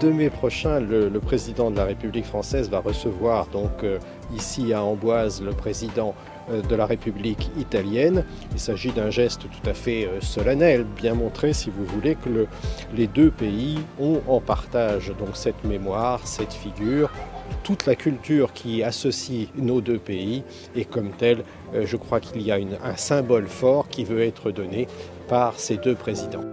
2 mai prochain, le président de la République française va recevoir donc ici à Amboise le président de la République italienne. Il s'agit d'un geste tout à fait solennel, bien montré si vous voulez que les deux pays ont en partage donc cette mémoire, cette figure, toute la culture qui associe nos deux pays et comme tel, je crois qu'il y a un symbole fort qui veut être donné par ces deux présidents.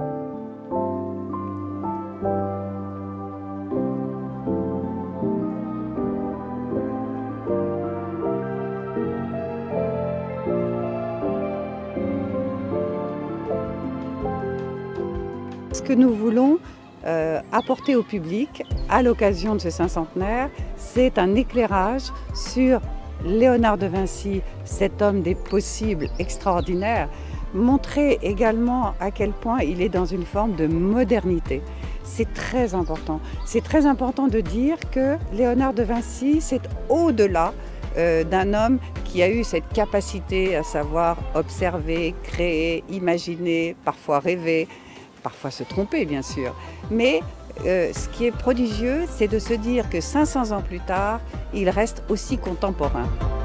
Ce que nous voulons apporter au public à l'occasion de ce cinquantenaire, c'est un éclairage sur Léonard de Vinci, cet homme des possibles extraordinaires, montrer également à quel point il est dans une forme de modernité. C'est très important. C'est très important de dire que Léonard de Vinci, c'est au-delà d'un homme qui a eu cette capacité à savoir observer, créer, imaginer, parfois rêver, parfois se tromper bien sûr. Mais ce qui est prodigieux, c'est de se dire que 500 ans plus tard, il reste aussi contemporain.